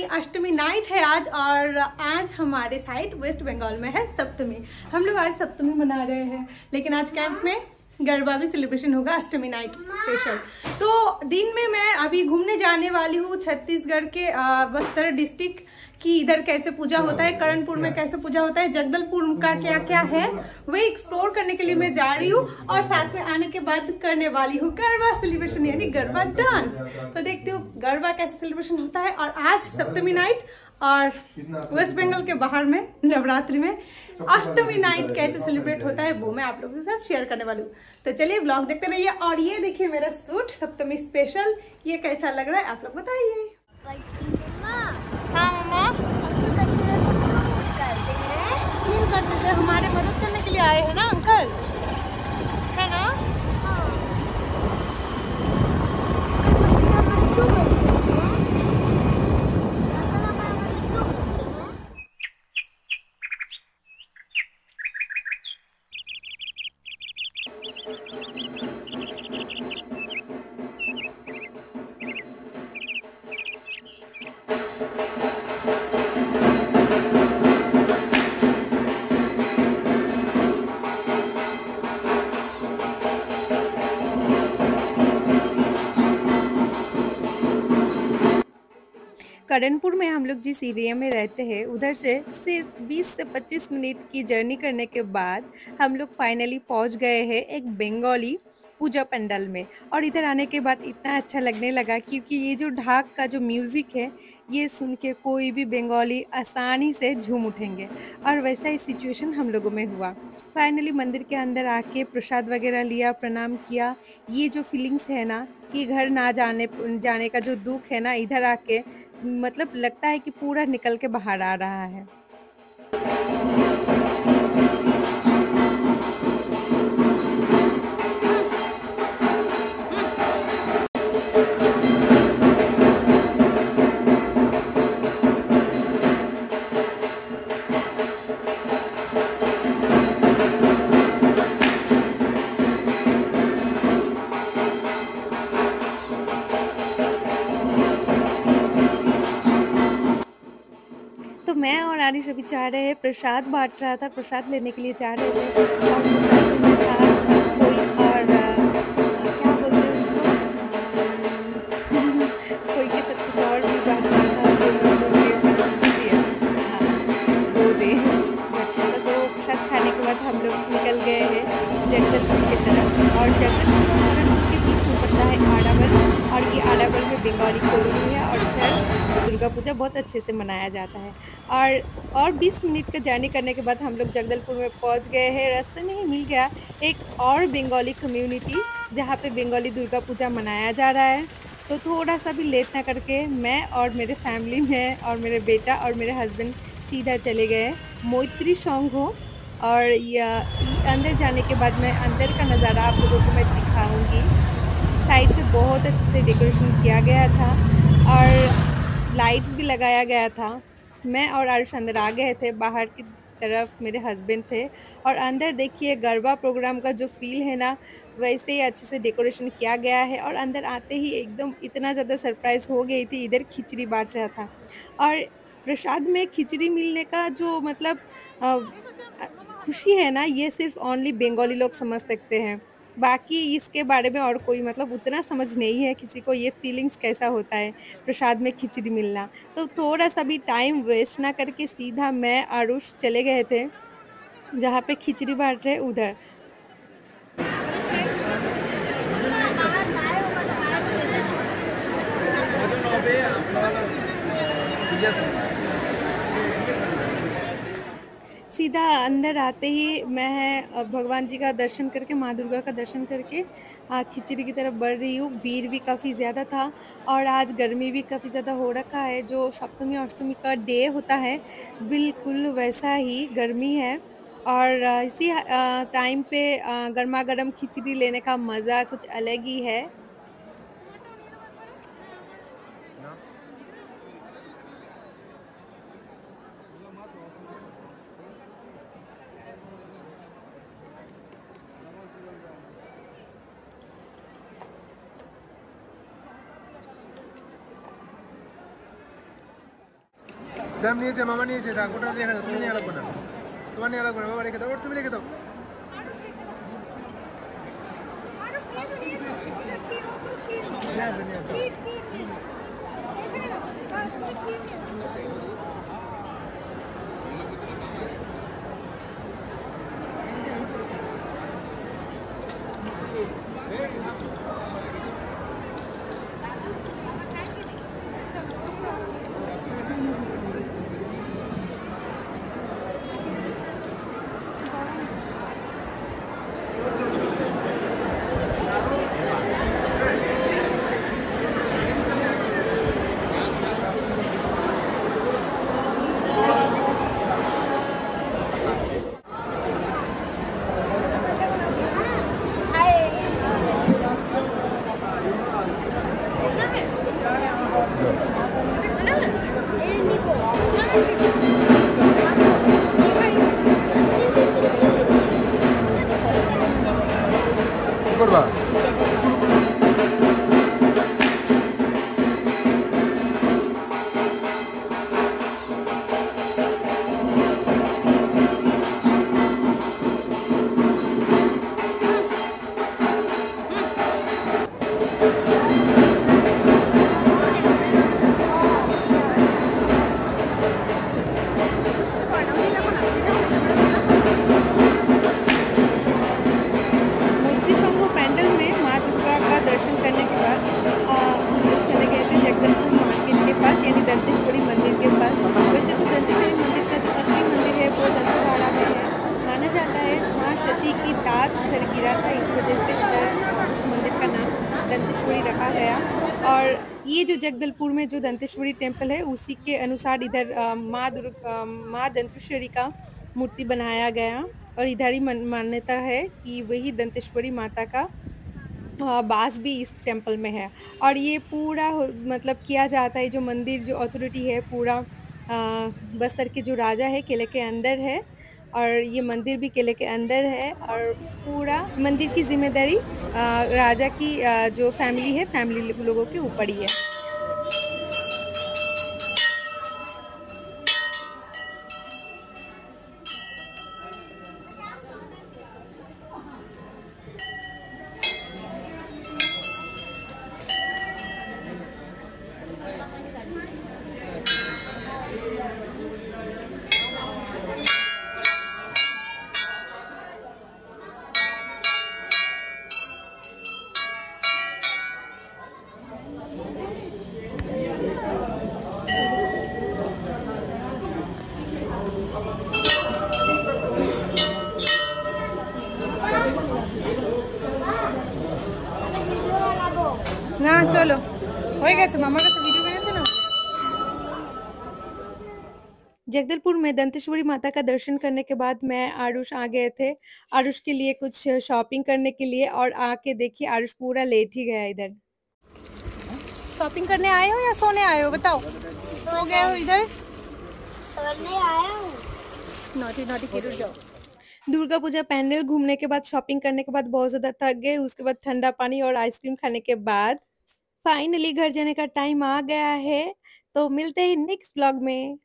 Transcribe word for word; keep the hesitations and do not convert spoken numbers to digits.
अष्टमी night है आज, और आज हमारे साइड वेस्ट बंगाल में है सप्तमी। हम लोग आज सप्तमी मना रहे हैं, लेकिन आज कैंप में गरबा भी सेलिब्रेशन होगा अष्टमी नाइट स्पेशल। तो दिन में मैं अभी घूमने जाने वाली हूँ छत्तीसगढ़ के बस्तर डिस्ट्रिक्ट कि इधर कैसे पूजा होता है, करणपुर में कैसे पूजा होता है, जगदलपुर का क्या क्या है वही एक्सप्लोर करने के लिए मैं जा रही हूँ। और साथ में आने के बाद करने वाली हूँ गरबा सेलिब्रेशन यानी गरबा डांस। तो देखते हो गरबा कैसे सेलिब्रेशन होता है। और आज सप्तमी नाइट और वेस्ट बंगाल के बाहर में नवरात्रि में अष्टमी नाइट कैसे सेलिब्रेट होता है वो मैं आप लोगों के साथ शेयर करने वाली हूँ। तो चलिए ब्लॉग देखते रहिए। और ये देखिए मेरा सूट सप्तमी स्पेशल, ये कैसा लग रहा है आप लोग बताइए। हाँ मम्मा क्लीन करते थे, हमारे मदद करने के लिए आए हैं ना अंकल, है ना। करणपुर में हम लोग जिस एरिया में रहते हैं उधर से सिर्फ बीस से पच्चीस मिनट की जर्नी करने के बाद हम लोग फाइनली पहुंच गए हैं एक बंगाली पूजा पंडाल में। और इधर आने के बाद इतना अच्छा लगने लगा क्योंकि ये जो ढाक का जो म्यूज़िक है ये सुन के कोई भी बंगाली आसानी से झूम उठेंगे। और वैसा ही सिचुएशन हम लोगों में हुआ। फाइनली मंदिर के अंदर आके प्रसाद वगैरह लिया, प्रणाम किया। ये जो फीलिंग्स है ना कि घर ना जाने जाने का जो दुख है ना, इधर आके मतलब लगता है कि पूरा निकल के बाहर आ रहा है। तो मैं और आरिश अभी चाह रहे हैं, प्रसाद बांट रहा था, प्रसाद लेने के लिए जा रहे थे। और प्रसाद में था खोई और आ, क्या बोलते हैं उसको खोई के साथ कुछ और भी बांट रहा था, बोदे बांट रहा था। तो प्रसाद खाने के बाद हम लोग निकल गए हैं जगदलपुर की तरफ। और जगदलपुर और करणपुर के बीच में पड़ता है आडाबर, और ये आडाबर में बंगाली कॉलोनी है। और इधर दुर्गा पूजा बहुत अच्छे से मनाया जाता है। और और बीस मिनट का जर्नी करने के बाद हम लोग जगदलपुर में पहुंच गए हैं। रास्ते में ही मिल गया एक और बंगाली कम्युनिटी जहां पे बंगाली दुर्गा पूजा मनाया जा रहा है। तो थोड़ा सा भी लेट ना करके मैं और मेरे फैमिली में और मेरे बेटा और मेरे हस्बैंड सीधा चले गए मैत्री संघ हो। और यह अंदर जाने के बाद मैं अंदर का नज़ारा आप लोगों को मैं दिखाऊँगी। साइड से बहुत अच्छे से डेकोरेशन किया गया था और लाइट्स भी लगाया गया था। मैं और आरुष अंदर आ गए थे, बाहर की तरफ मेरे हस्बैंड थे। और अंदर देखिए गरबा प्रोग्राम का जो फील है ना वैसे ही अच्छे से डेकोरेशन किया गया है। और अंदर आते ही एकदम इतना ज़्यादा सरप्राइज़ हो गई थी, इधर खिचड़ी बांट रहा था। और प्रसाद में खिचड़ी मिलने का जो मतलब आ, खुशी है ना, ये सिर्फ ओनली बंगाली लोग समझ सकते हैं। बाकी इसके बारे में और कोई मतलब उतना समझ नहीं है किसी को, ये फीलिंग्स कैसा होता है प्रसाद में खिचड़ी मिलना। तो थोड़ा सा भी टाइम वेस्ट ना करके सीधा मैं आरुष चले गए थे जहाँ पे खिचड़ी बांट रहे उधर। सीधा अंदर आते ही मैं भगवान जी का दर्शन करके, माँ दुर्गा का दर्शन करके खिचड़ी की तरफ बढ़ रही हूँ। भीड़ भी काफ़ी ज़्यादा था और आज गर्मी भी काफ़ी ज़्यादा हो रखा है। जो सप्तमी अष्टमी का डे होता है बिल्कुल वैसा ही गर्मी है। और इसी टाइम पे गर्मा गर्म खिचड़ी लेने का मज़ा कुछ अलग ही है। স্যাম নিয়েছে, মামা নিয়েছে, তা গোটা নিয়ে খাও, তুমি নিয়ে লাগবে না, তোমার নিয়ে লাগবে না, বাবা রেখে দাও, ওর তুমি রেখে দাও। করবা दर्शन करने के बाद आ, हम लोग चले गए थे जगदलपुर मार्केट के पास, यानी दंतेश्वरी मंदिर के पास। वैसे तो दंतेश्वरी मंदिर का जो असली मंदिर है वो दंतेवाड़ा में है। माना जाता है माँ सती की दांत उधर गिरा था, इस वजह से इधर उस मंदिर का नाम दंतेश्वरी रखा गया। और ये जो जगदलपुर में जो दंतेश्वरी टेम्पल है उसी के अनुसार इधर माँ दुर्गा माँ दंतेश्वरी का मूर्ति बनाया गया, और इधर ही मान्यता है कि वही दंतेश्वरी माता का बास भी इस टेम्पल में है। और ये पूरा मतलब किया जाता है, जो मंदिर जो अथॉरिटी है पूरा आ, बस्तर के जो राजा है किले के अंदर है, और ये मंदिर भी किले के अंदर है, और पूरा मंदिर की जिम्मेदारी राजा की आ, जो फैमिली है फैमिली लोगों के ऊपर ही है। না চলো হয়ে গেছে, মামার কাছে ভিডিও বেরিয়েছে না। जगदलपुर में दंतेश्वरी माता का दर्शन करने के बाद मैं आरुष आ गए थे, आरुष के लिए कुछ शॉपिंग करने के लिए, और आके देखिए आरुष पूरा लेट ही गया इधर। शॉपिंग करने आए हो या सोने आए हो बताओ? सो गए हो इधर? सोने आया हूं। नोटी नोटी के रुक जाओ। दुर्गा पूजा पैंडल घूमने के बाद, शॉपिंग करने के बाद बहुत ज़्यादा थक गए। उसके बाद ठंडा पानी और आइसक्रीम खाने के बाद फाइनली घर जाने का टाइम आ गया है। तो मिलते हैं नेक्स्ट व्लॉग में।